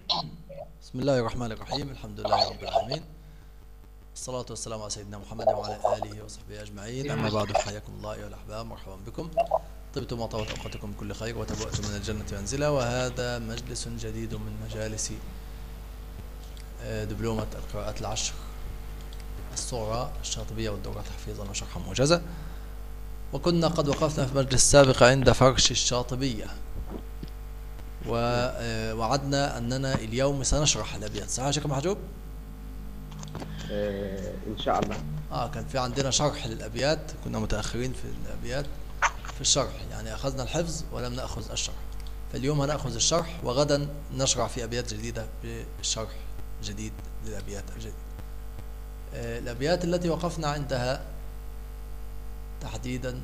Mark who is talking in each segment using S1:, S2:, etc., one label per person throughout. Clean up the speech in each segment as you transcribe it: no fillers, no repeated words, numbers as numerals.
S1: بسم الله الرحمن الرحيم. الحمد لله رب العالمين، الصلاة والسلام على سيدنا محمد وعلى آله وصحبه أجمعين. أما بعد، فحياكم الله أيها الأحباب، مرحبا بكم. طبتم وطابت أوقاتكم بكل خير وتبوأتم من الجنة منزلا، وهذا مجلس جديد من مجالس دبلومة القراءات العشر الصغرى الشاطبية والدورات حفيظا وشرحا موجزة. وكنا قد وقفنا في المجلس السابق عند فرش الشاطبية، ووعدنا أننا اليوم سنشرح الأبيات. صحيح يا شيخ محجوب؟
S2: إن شاء الله.
S1: كان في عندنا شرح للأبيات، كنا متأخرين في الأبيات في الشرح، يعني أخذنا الحفظ ولم نأخذ الشرح. فاليوم هنأخذ الشرح، وغدا نشرع في أبيات جديدة بالشرح جديد للأبيات الجديدة. الأبيات التي وقفنا عندها تحديدا،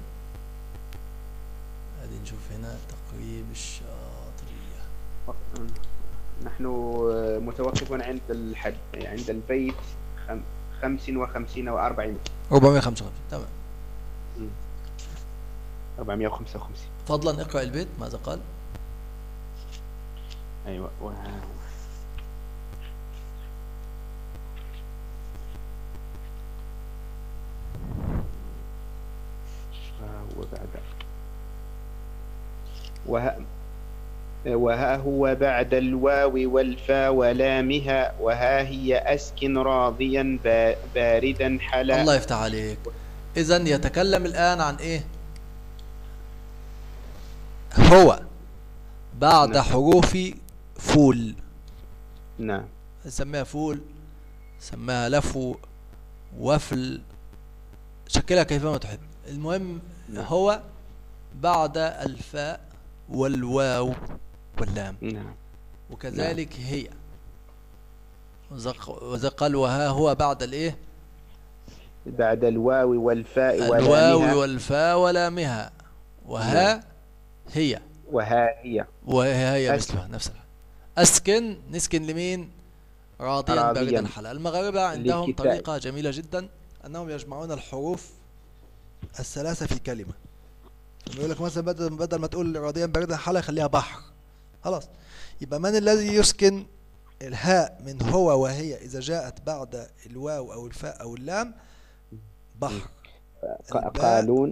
S1: هذه نشوف هنا تقريب الشاطبية.
S2: نحن متوقفون عند عند البيت 55 و400.
S1: 455. تمام.
S2: 455.
S1: فضلا اقرأ البيت ماذا قال.
S2: أيوة. وها هو بعد الواو والفا ولامها، وها هي أسكن راضيا باردا حلا.
S1: الله يفتح عليك. إذن يتكلم الآن عن إيه؟ هو بعد
S2: نعم.
S1: حروف فول.
S2: نعم.
S1: نسميها فول، سماها لفو، وفل، شكلها كيفما تحب. المهم
S2: نعم.
S1: هو بعد الفاء والواو واللام.
S2: نعم.
S1: وكذلك نعم. هي وذا قال وها هو بعد الايه؟
S2: بعد الواو والفاء ولامها.
S1: الواو والفاء ولامها. وها
S2: نعم.
S1: هي.
S2: وها هي
S1: مثلها نفسها. أسكن، نسكن لمين؟ راضيا باردا حلا. المغاربة عندهم طريقة جميلة جدا، أنهم يجمعون الحروف الثلاثة في كلمة. يقول لك مثلا بدل ما تقول راضيا باردا حلا خليها بحر، خلاص. يبقى من الذي يسكن الهاء من هو وهي إذا جاءت بعد الواو أو الفاء أو اللام؟ بحر.
S2: قالون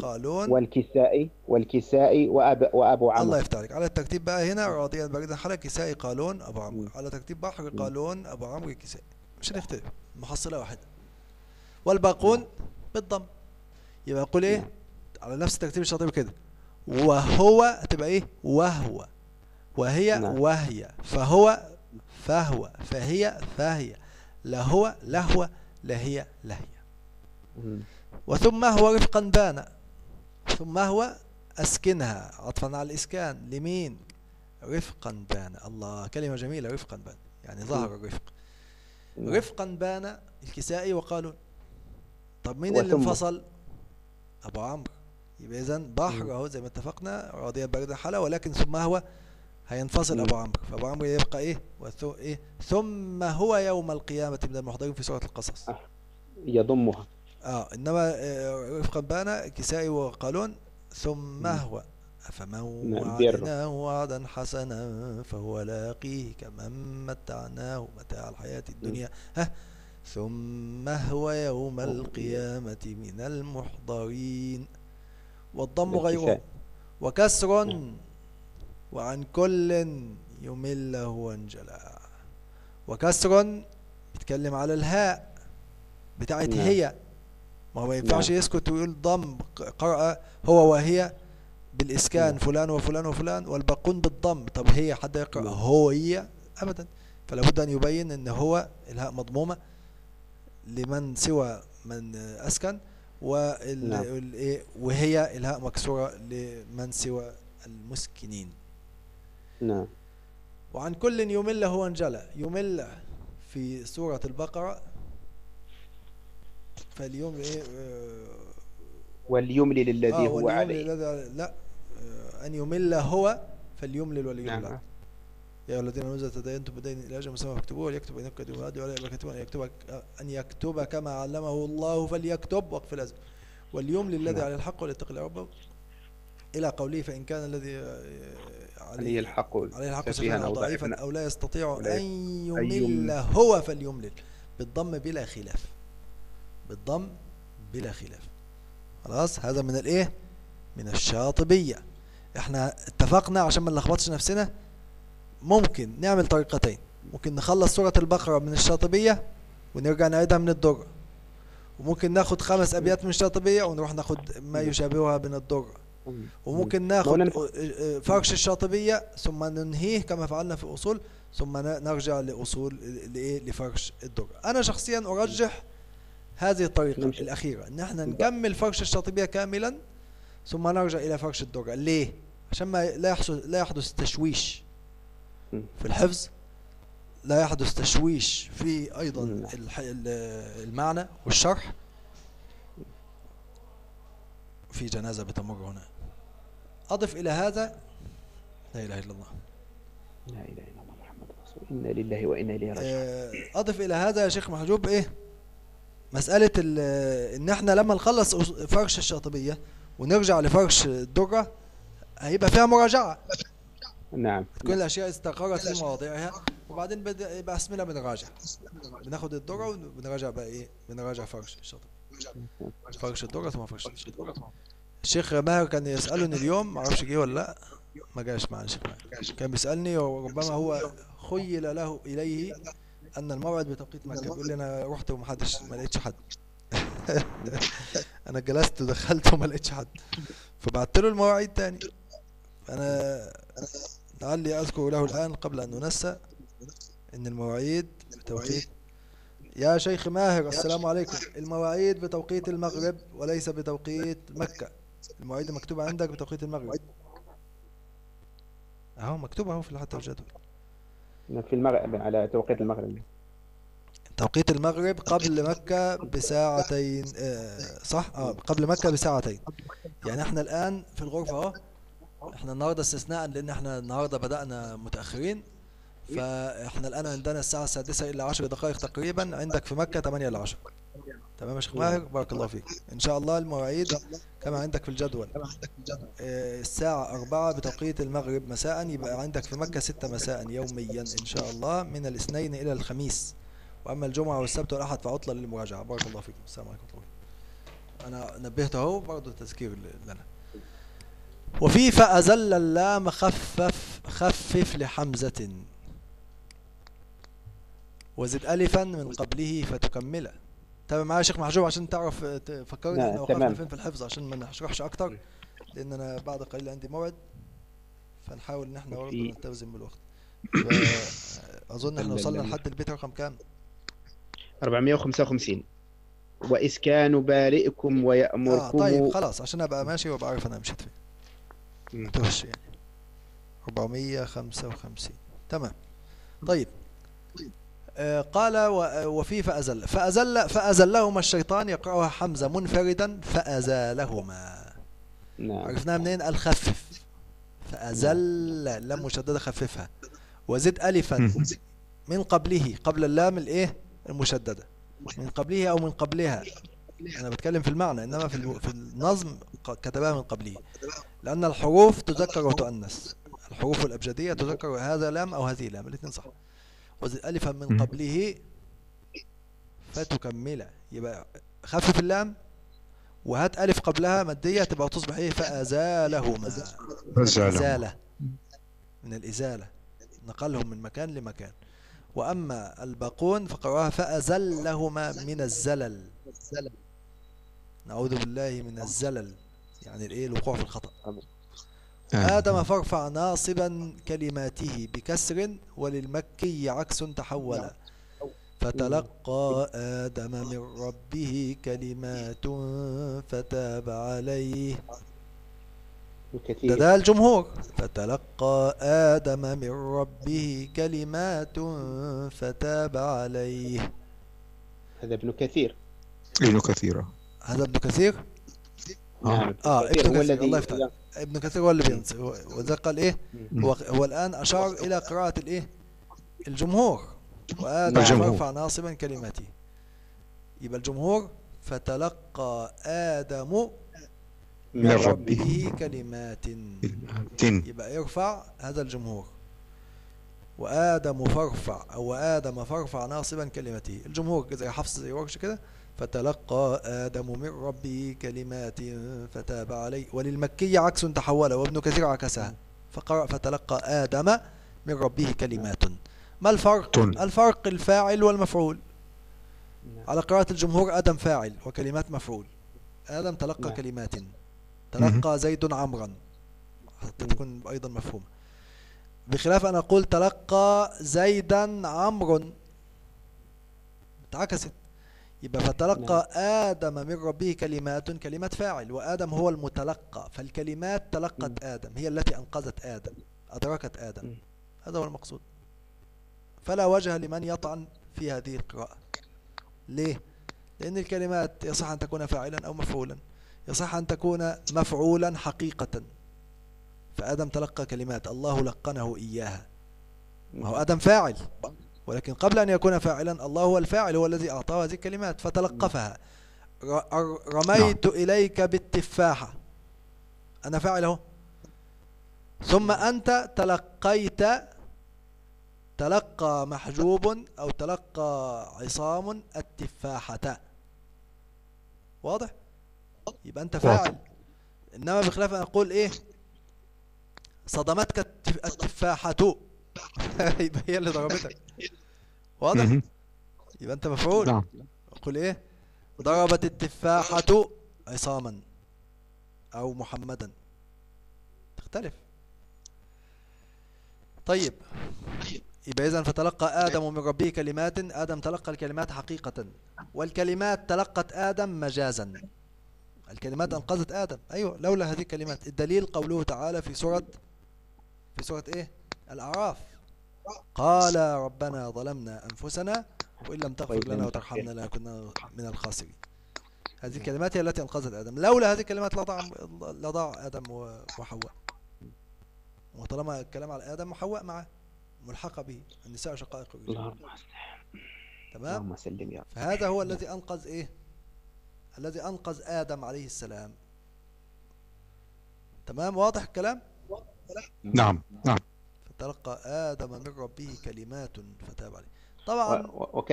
S2: والكسائي وأبو عمرو.
S1: الله يفتح عليك. على الترتيب بقى هنا راضيا باردا حلا، كسائي، قالون، أبو عمرو. على ترتيب بحر، قالون، أبو عمرو، كسائي. مش هنختلف، محصلة واحدة. والباقون بالضم. يبقى يقول ايه على نفس ترتيب الشاطبي كده. وهو تبقى ايه؟ وهو. وهي وهي. فهو فهو. فهي فهي. لهو لهو. لهي لهي. وثم هو رفقا بان. ثم هو أسكنها عطفا على الإسكان. لمين؟ رفقا بان. الله، كلمة جميلة. رفقا بان يعني ظهر الرفق. رفقا بان الكسائي وقالون. طب مين اللي انفصل؟ أبو عمرو. يبقى إذن بحر أهو زي ما اتفقنا، راضيا باردا حلا، ولكن ثم هو هينفصل أبو عمرو، فأبو عمرو يبقى إيه؟ إيه؟ ثم هو يوم القيامة من المحضرين في سورة القصص.
S2: يضمها.
S1: إنما رفقا بانا كسائي وقالون. ثم هو أفمن وعدناه وعدا حسنا فهو لاقيه كمن متعناه متاع الحياة الدنيا. ثم هو يوم القيامة من المحضرين. والضم غيره. وكسر وعن كل يمله وانجلى. وكسر بيتكلم على الهاء بتاعت هي، ما هو ما ينفعش يسكت ويقول ضم. قرأ هو وهي بالإسكان فلان وفلان وفلان، والباقون بالضم. طب هي حد يقرأ هو هي؟ أبدا. فلا بد أن يبين أن هو الهاء مضمومة لمن سوى من أسكن، وهي الهاء مكسورة لمن سوى المسكنين.
S2: نعم.
S1: وعن كل يمل هو انجلى. يمل في سورة البقرة، فاليوم ايه؟
S2: وليملل الذي هو عليه.
S1: لا، أن يمل هو فليملل ولي يملل.
S2: نعم.
S1: يا الذين آمنوا إذا تداينتم بدين إلى أجل مسمى فاكتبوه وليكتب بينكم كاتب ويؤدي ولا يكتب أن يكتب كما علمه الله فليكتب وقف الأزل. واليوم للذي على الحق وليتق الله ربه إلى قوله فإن كان الذي
S2: عليه الحق
S1: سفيها أو ضعيفا أو لا يستطيع أن يمل
S2: يمل.
S1: هو فليملل، بالضم بلا خلاف، بالضم بلا خلاف. خلاص، هذا من الايه؟ من الشاطبية. احنا اتفقنا عشان ما نلخبطش نفسنا ممكن نعمل طريقتين، ممكن نخلص سورة البقرة من الشاطبية ونرجع نعيدها من الدرة، وممكن ناخد 5 أبيات من الشاطبية ونروح ناخد ما يشابهها من الدرة، وممكن ناخد فرش الشاطبية ثم ننهيه كما فعلنا في الأصول، ثم نرجع لأصول لفرش الدرة. أنا شخصيا أرجح هذه الطريقة الأخيرة، إن احنا نكمل فرش الشاطبية كاملا ثم نرجع إلى فرش الدرة. ليه؟ عشان ما لا يحدث تشويش في الحفظ، لا يحدث تشويش في أيضا المعنى والشرح. في جنازة بتمر هنا. أضف إلى هذا لا إله إلا الله،
S2: لا إله إلا الله محمد رسول الله، إنا لله وإنا إليه راجعون.
S1: أضف إلى هذا يا شيخ محجوب إيه؟ مسألة إن إحنا لما نخلص فرش الشاطبية ونرجع لفرش الدرة هيبقى فيها مراجعة.
S2: نعم.
S1: تكون الأشياء استقرت في مواضعها، وبعدين يبقى اسمنا بنراجع، بناخد الدرة وبنراجع بقى إيه؟ بنراجع فرش الشاطبية، فرش الدرة ثم فرش الشاطبية. الشيخ ماهر كان يسألني اليوم، معرفش جه ولا لأ، ما جاش معنا الشيخ ماهر، كان بيسألني وربما هو خيل له إليه أن الموعد بتوقيت مكة، بيقول لي أنا رحت ومحدش، ما لقيتش حد. أنا جلست ودخلت وما لقيتش حد، فبعت له المواعيد تاني. أنا لعلي أذكر له الآن قبل أن ننسى إن المواعيد بتوقيت. يا شيخ ماهر السلام عليكم، المواعيد بتوقيت المغرب وليس بتوقيت مكة، المواعيد مكتوبة عندك بتوقيت المغرب اهو، مكتوبة اهو في حتى الجدول
S2: في المغرب على توقيت المغرب.
S1: توقيت المغرب قبل مكة بساعتين، صح، قبل مكة بساعتين. يعني احنا الآن في الغرفة اهو، احنا النهاردة استثناء لأن احنا النهاردة بدأنا متأخرين، فاحنا الآن عندنا الساعة 6 إلا 10 دقائق تقريبا، عندك في مكة 8 إلا 10. تمام يا شيخ ماهر، بارك الله فيك. إن شاء الله المواعيد كما عندك في الجدول، الساعة 4 بتوقيت المغرب مساء، يبقى عندك في مكة 6 مساء يوميا إن شاء الله من الاثنين إلى الخميس، وأما الجمعة والسبت والأحد فعطلة للمراجعة. بارك الله فيكم. السلام عليكم ورحمة الله. أنا نبهت أهو برضه تذكير لنا. وفي فأزل اللام خفف لحمزة وزد ألفا من قبله فتكمله. تابع معايا يا شيخ محجوب عشان تعرف تفكرني احنا وقفنا فين في الحفظ، عشان ما نشرحش أكتر، لأن أنا بعد قليل عندي موعد، فنحاول إن احنا برضه نلتزم بالوقت. أظن احنا وصلنا لحد البيت رقم كام؟
S2: 455. وإسكان بارئكم ويأمركم.
S1: طيب خلاص، عشان أبقى ماشي وأبقى عارف أنا مشيت فين. متوشي يعني 455. تمام. طيب قال وفي فأزلهما الشيطان، يقرأها حمزة منفردا فأزالهما.
S2: نعم.
S1: عرفناها منين؟ الخفف، فأزل لام مشددة خففها، وزد ألفا من قبله، قبل اللام الايه المشددة، من قبله أو من قبلها، أنا بتكلم في المعنى، إنما في النظم كتبها من قبله، لأن الحروف تذكر وتؤنث، الحروف الأبجدية تذكر هذا لام أو هذه لام، الاثنين صح. وزد ألفا من قبله فتكمله، يبقى خفف اللام وهات ألف قبلها مادية، تبقى تصبح إيه؟ فأزالهما، إزالة من الإزالة، نقلهم من مكان لمكان. وأما الباقون فقرأها فأزلهما من الزلل، نعوذ بالله من الزلل، يعني الإيه؟ الوقوع في الخطأ. آدم فارفع ناصبا كلماته بكسر، وللمكي عكس تحول، فتلقى آدم من ربه كلمات فتاب عليه. ده الجمهور، فتلقى آدم من ربه كلمات فتاب عليه.
S2: هذا ابن كثير.
S3: ابن كثير.
S1: هذا ابن كثير.
S2: نعم.
S1: ابن كثير، الله يفتح. ابن كثير هو اللي بينسى، وذا قال ايه؟ هو الآن أشار إلى قراءة الايه؟ الجمهور. وآدم فارفع ناصبا كلماته، يبقى الجمهور فتلقى آدم
S2: من
S1: من
S2: ربه
S1: ربه كلمات. يبقى ارفع هذا الجمهور، وآدم فارفع أو وآدم فارفع ناصبا كلمته. الجمهور زي حفص زي ورش كده، فتلقى آدم من ربه كلمات فتاب عليه. وللمكي عكس تحول، وابن كثير عكسها فقرأ فتلقى آدم من ربه كلمات. ما الفرق؟ الفرق الفاعل والمفعول. على قراءة الجمهور آدم فاعل وكلمات مفعول. آدم تلقى كلمات، تلقى زيد عمرا حتى تكون أيضا مفهومة، بخلاف أن أقول تلقى زيدا عمرو، اتعكست. يبقى فتلقى آدم من ربه كلمات، كلمات فاعل، وآدم هو المتلقى، فالكلمات تلقت آدم، هي التي أنقذت آدم، أدركت آدم. هذا هو المقصود. فلا وجه لمن يطعن في هذه القراءة. ليه؟ لأن الكلمات يصح أن تكون فاعلا أو مفعولا، يصح أن تكون مفعولا حقيقة. فآدم تلقى كلمات، الله لقنه إياها، وهو آدم فاعل، ولكن قبل أن يكون فاعلا الله هو الفاعل، هو الذي أعطاه هذه الكلمات فتلقفها. رميت إليك بالتفاحة، أنا فاعل اهو. ثم أنت تلقيت، تلقى محجوب أو تلقى عصام التفاحة. واضح؟ يبقى أنت فاعل. إنما بخلاف أن أقول إيه صدمتك التفاحة يبقى هي اللي ضربتك. واضح؟ يبقى أنت مفعول. أقول إيه ضربت التفاحة عصاما أو محمدا، تختلف. طيب، يبقى إذن فتلقى آدم من ربه كلمات، آدم تلقى الكلمات حقيقة، والكلمات تلقت آدم مجازا. الكلمات أنقذت آدم، أيوة، لولا هذه الكلمات. الدليل قوله تعالى في سورة إيه؟ الأعراف، قال ربنا ظلمنا أنفسنا وإن لم تغفر لنا وترحمنا لنكونن من الخاسرين. هذه الكلمات هي التي أنقذت آدم، لولا هذه الكلمات لضاع آدم وحواء. وطالما الكلام على آدم وحواء معه ملحقة به، النساء شقائق الرجال. تمام. فهذا هو الذي أنقذ إيه؟ الذي أنقذ آدم عليه السلام. تمام، واضح الكلام؟
S3: نعم.
S1: فتلقى آدم من ربه كلمات فتاب عليه. طبعا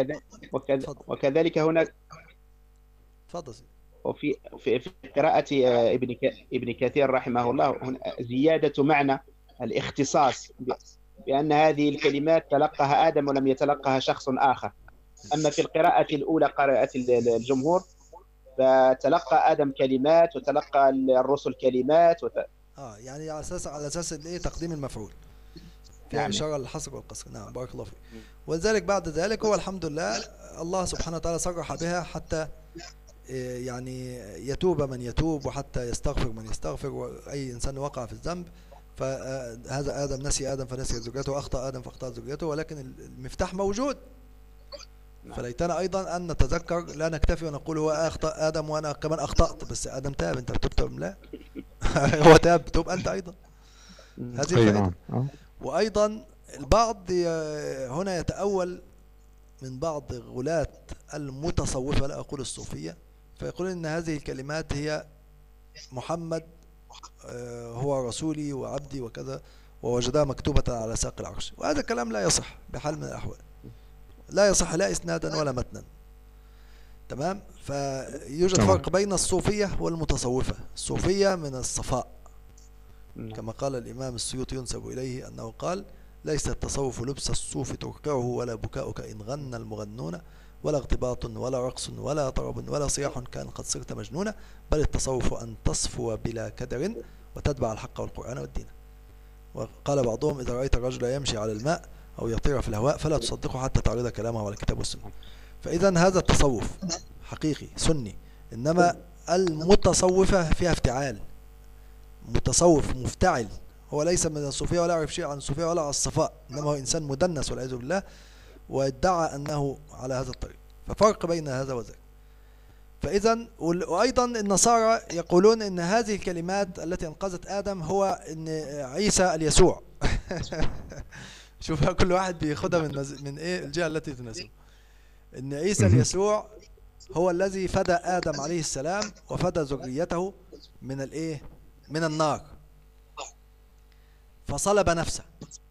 S2: وكذلك هناك
S1: تفضل.
S2: وفي قراءة ابن كثير رحمه الله زيادة معنى الاختصاص، بأن هذه الكلمات تلقاها آدم ولم يتلقاها شخص آخر. أما في القراءة الأولى قراءة الجمهور فتلقى آدم كلمات وتلقى الرسل كلمات
S1: يعني على أساس إيه تقديم المفعول في إشارة للحصر والقصر. نعم، بارك الله فيك. ولذلك بعد ذلك هو الحمد لله الله سبحانه وتعالى صرح بها حتى يعني يتوب من يتوب، وحتى يستغفر من يستغفر، وأي إنسان وقع في الذنب. فهذا آدم نسي آدم فنسي ذريته، وأخطأ آدم فأخطأت ذريته، ولكن المفتاح موجود. فليتنا أيضا أن نتذكر، لا نكتفي ونقول هو أخطأ آدم وأنا كمان أخطأت، بس آدم تاب، أنت بتبتب لا هو تاب، توب أنت أيضا. هذه الفائدة. وأيضا البعض هنا يتأول من بعض غلاة المتصوفة، لا أقول الصوفية، فيقول إن هذه الكلمات هي محمد هو رسولي وعبدي وكذا، ووجدها مكتوبة على ساق العرش. وهذا الكلام لا يصح بحال من الأحوال، لا يصح لا إسنادا ولا متنا. تمام. فيوجد فرق بين الصوفية والمتصوفة. الصوفية من الصفاء، كما قال الإمام السيوطي ينسب إليه أنه قال: ليس التصوف لبس الصوف ترقعه، ولا بكاؤك إن غنى المغنون، ولا اغتباط ولا رقص ولا طرب ولا صياح كان قد صرت مجنونا، بل التصوف أن تصفو بلا كدر وتتبع الحق والقرآن والدين. وقال بعضهم: إذا رأيت الرجل يمشي على الماء أو يطير في الهواء فلا تصدقه حتى تعرض كلامه على الكتاب والسنة. فإذا هذا التصوف حقيقي سني. إنما المتصوفة فيها افتعال، متصوف مفتعل، هو ليس من الصوفية ولا يعرف شيء عن الصوفية ولا عن الصفاء، إنما هو إنسان مدنس والعياذ بالله، وادعى أنه على هذا الطريق. ففرق بين هذا وذاك. فإذا وأيضا النصارى يقولون إن هذه الكلمات التي أنقذت آدم هو إن عيسى اليسوع شوف كل واحد بياخدها من إيه الجهة التي تناسبه. إن عيسى اليسوع هو الذي فدى آدم عليه السلام وفدى ذريته من الايه، من النار، فصلب نفسه،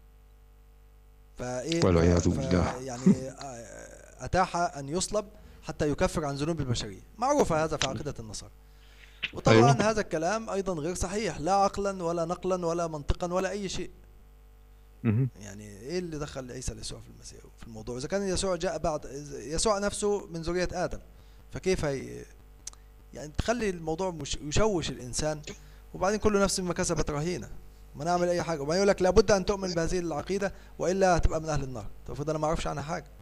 S1: فايه
S3: والعياذ بالله.
S1: يعني اتاح ان يصلب حتى يكفر عن ذنوب البشريه. معروف هذا في عقيده النصارى. وطبعا
S3: أيوة.
S1: هذا الكلام ايضا غير صحيح، لا عقلا ولا نقلا ولا منطقا ولا اي شيء. يعني ايه اللي دخل عيسى يسوع في المسيح في الموضوع؟ اذا كان يسوع جاء بعد، يسوع نفسه من ذريه ادم، فكيف يعني تخلي الموضوع مش يشوش الانسان؟ وبعدين كل نفس بما كسبت رهينه، ما نعمل اي حاجه، وبعدين يقول لك لابد ان تؤمن بهذه العقيده والا هتبقى من اهل النار. طب افرض انا ما اعرفش عنها حاجه.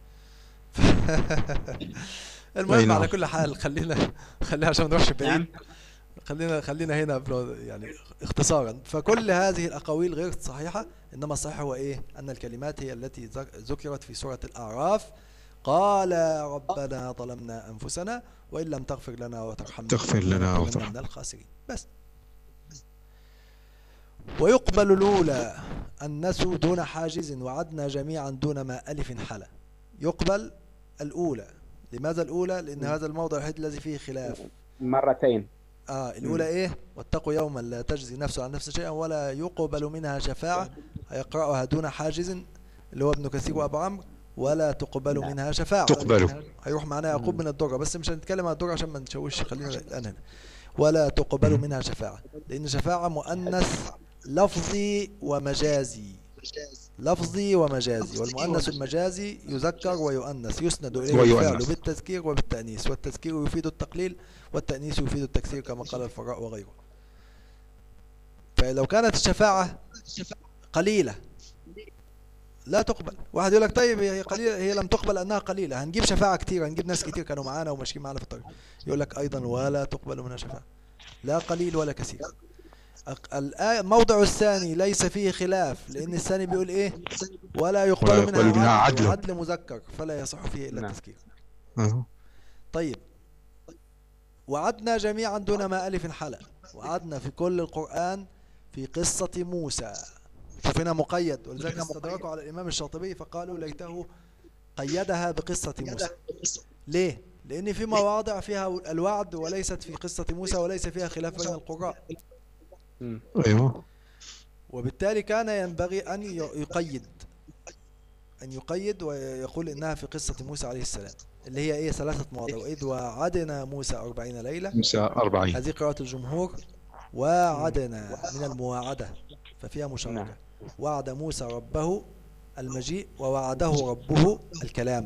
S1: المهم على كل حال خلينا عشان ما نروحش بعيد. خلينا هنا يعني اختصارا. فكل هذه الاقاويل غير صحيحه، انما الصحيح هو ايه؟ ان الكلمات هي التي ذكرت في سوره الاعراف: قال ربنا ظلمنا انفسنا وان لم تغفر لنا وترحمنا لنكونن من الخاسرين. بس. ويقبل الاولى الناس دون حاجز وعدنا جميعا دون ما الف حلا. يقبل الاولى. لماذا الاولى؟ لان هذا الموضع الوحيد الذي فيه خلاف
S2: مرتين.
S1: الأولى إيه؟ واتقوا يوما لا تجزي نفس عن نفس شيئا ولا يقبل منها شفاعة، هيقرأها دون حاجز اللي هو ابن كثير وأبو عمرو، ولا تقبل منها شفاعة. هيروح معنا يعقوب من الدرة، بس مش هنتكلم عن الدرة عشان ما نشوش، خلينا الآن هنا. ولا تقبل منها شفاعة، لأن شفاعة مؤنث لفظي ومجازي. لفظي ومجازي، والمؤنث المجازي يذكر ويؤنث، يسند إليه الفعل بالتذكير وبالتأنيث، والتذكير يفيد التقليل والتأنيث يفيد التكثير كما قال الفراء وغيره. فلو كانت الشفاعة قليلة لا تقبل. واحد يقول لك طيب هي قليلة، هي لم تقبل أنها قليلة، هنجيب شفاعة كتير، هنجيب ناس كتير كانوا معانا وماشيين معانا في الطريق. يقول لك أيضا ولا تقبل منها شفاعة، لا قليل ولا كثير. الموضع الثاني ليس فيه خلاف، لأن الثاني بيقول إيه؟ ولا يقبل منها عدل مذكر فلا يصح فيه إلا التذكير. طيب، وعدنا جميعا دون ما ألف حلا. وعدنا في كل القرآن في قصة موسى. شوف هنا مقيد، ولذلك استدركوا على الإمام الشاطبي فقالوا ليته قيدها بقصة موسى. ليه؟ لأن في مواضع فيها الوعد وليست في قصة موسى وليس فيها خلاف بين القراء.
S3: أيوه.
S1: وبالتالي كان ينبغي أن يقيد ويقول إنها في قصة موسى عليه السلام، اللي هي إيه؟ 3 مواضع. وإذ وعدنا موسى 40 ليلة.
S3: موسى 40.
S1: هذه قراءة الجمهور. وعدنا من المواعدة ففيها مشاركة. وعد موسى ربه المجيء ووعده ربه الكلام.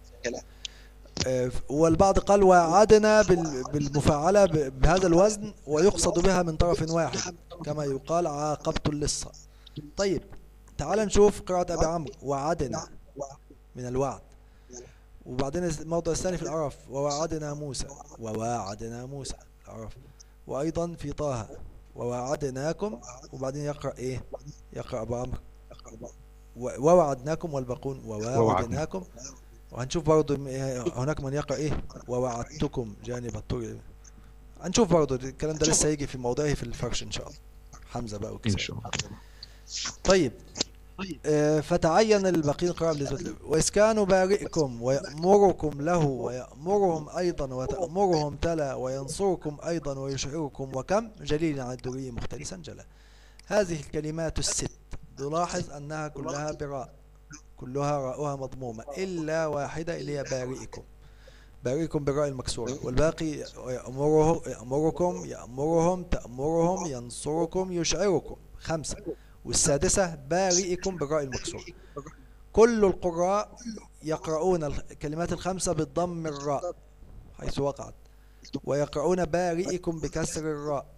S1: والبعض قال وعدنا بالمفاعلة بهذا الوزن ويقصد بها من طرف واحد كما يقال عاقبت اللصة. طيب تعال نشوف قراءة أبي عمرو: وعدنا من الوعد. وبعدين الموضع الثاني في الأعراف: ووعدنا موسى. الأعراف. وأيضا في طه: ووعدناكم. وبعدين يقرأ إيه؟ يقرأ أبو عمرو ووعدناكم، والباقون ووعدناكم. وهنشوف برضو هناك من يقرأ إيه؟ ووعدتكم جانب الطور. هنشوف برضو الكلام ده لسه يجي في موضعه في الفرش إن شاء الله، حمزة بقى وكساء إن شاء الله. طيب فتعين الباقين قراءة بالنسبة له: وإسكان بارئكم ويأمركم له ويأمرهم أيضا وتأمرهم تلا وينصركم أيضا ويشعركم وكم جليل عن الدري مختلسا جلا. هذه الكلمات الست نلاحظ أنها كلها براء، كلها راءها مضمومة إلا واحدة اللي هي بارئكم بالراء المكسورة، والباقي يأمركم يأمرهم تأمرهم ينصركم يشعركم 5. والسادسة بارئكم بالراء المكسورة. كل القراء يقرؤون الكلمات 5 بالضم الراء حيث وقعت، ويقرؤون بارئكم بكسر الراء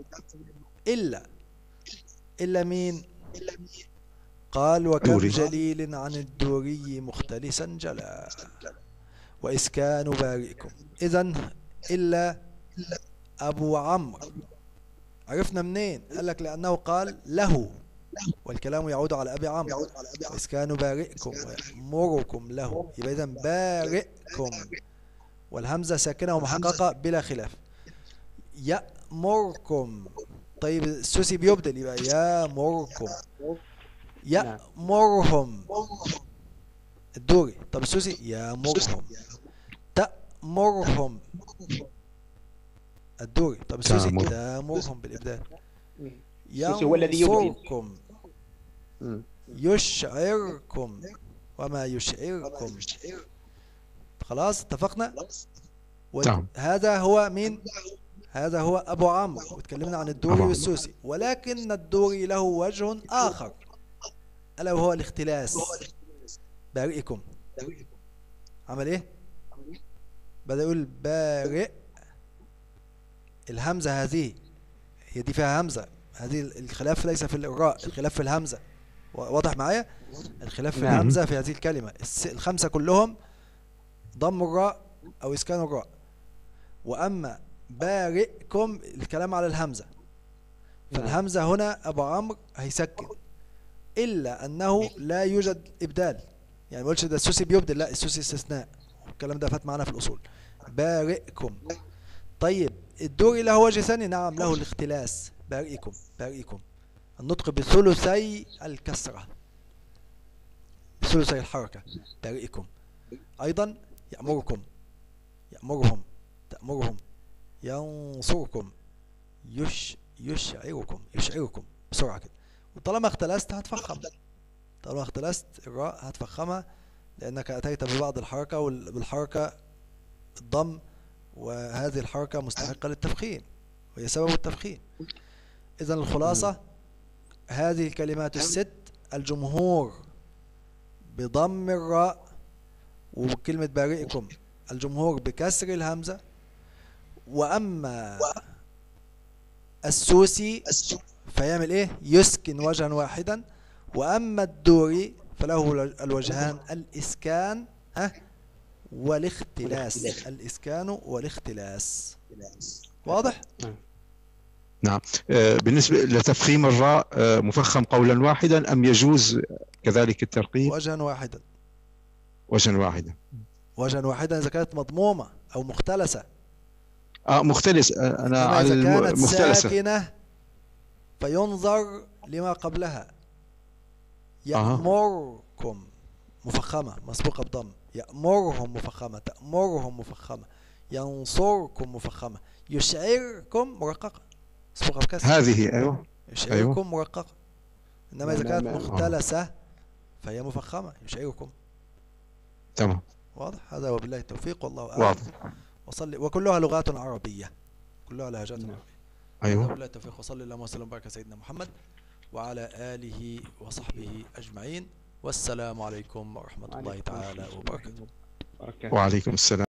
S1: إلا مين؟ قال وكم جليل عن الدوري مختلسا جلا وإسكان بارئكم. إذن إلا أبو عمرو عرفنا منين؟ قال لك لأنه قال له، والكلام يعود على أبي عمرو: وإسكان بارئكم ويأمركم له. يبقى إذن بارئكم والهمزة ساكنة ومحققة بلا خلاف. يأمركم. طيب السوسي بيبدل يبقى يأمركم. يأمرهم الدوري. طب السوسي يأمرهم. تأمرهم الدوري. طب السوسي
S3: تأمر.
S1: تأمرهم بالإبدال.
S2: السوسي هو الذي يبدل.
S1: ينصركم، يشعركم، وما يشعركم. خلاص اتفقنا.
S3: نعم.
S1: هذا هو مين؟ هذا هو أبو عمرو، وتكلمنا عن الدوري والسوسي. ولكن الدوري له وجه آخر ألا وهو الاختلاس. بارئكم عمل إيه؟ بدأ يقول بارئ، الهمزة هذه هي دي فيها همزة، هذه الخلاف ليس في الراء، الخلاف في الهمزة. واضح معايا؟ الخلاف في الهمزة في هذه الكلمة. الخمسة كلهم ضم الراء أو إسكان الراء. وأما بارئكم الكلام على الهمزة، فالهمزة هنا أبو عمرو هيسكن، إلا أنه لا يوجد إبدال. يعني ما قلتش ده السوسي بيبدل، لا السوسي استثناء، الكلام ده فات معنا في الأصول. بارئكم. طيب الدوري له وجه ثاني، نعم له الاختلاس. بارئكم، بارئكم النطق بثلثي الكسرة، بثلثي الحركة. بارئكم. أيضا يأمركم، يأمرهم، تأمرهم. ينصركم، يشعركم، يشعركم بسرعة كده. وطالما اختلست هتفخم، طالما اختلست الراء هتفخمها، لأنك أتيت ببعض الحركة والحركة الضم، وهذه الحركة مستحقة للتفخيم وهي سبب التفخيم. إذن الخلاصة هذه الكلمات الست الجمهور بضم الراء، وكلمة بارئكم الجمهور بكسر الهمزة. وأما السوسي فيعمل إيه؟ يسكن وجها واحدا. وأما الدوري فله الوجهان الإسكان والاختلاس، الإسكان والاختلاس. واضح؟
S3: نعم. بالنسبة لتفخيم الراء مفخم قولا واحدا أم يجوز كذلك الترقيق؟
S1: وجها واحدا.
S3: وجها واحدا.
S1: وجها واحدا إذا كانت مضمومة أو مختلسة.
S3: مختلس. أنا على
S1: إذا كانت
S3: المختلسة
S1: ساكنة فينظر لما قبلها. يأمركم مفخمة مسبوقة بضم، يأمرهم مفخمة، تأمرهم مفخمة، ينصركم مفخمة، يشعركم مرققة مسبوقة بكسر.
S3: هذه أيوه،
S1: يشعركم مرققة. إنما إذا كانت مختلسة فهي مفخمة، يشعركم.
S3: تمام.
S1: واضح؟ هذا وبالله التوفيق والله أعلم.
S3: واضح.
S1: وصلي، وكلها لغات عربية، كلها لهجات عربية.
S3: أيوه.
S1: وبالله التوفيق. وصلي اللهم وسلم وبارك على سيدنا محمد وعلى آله وصحبه أجمعين. والسلام عليكم ورحمة الله تعالى وبركاته.
S3: وعليكم السلام.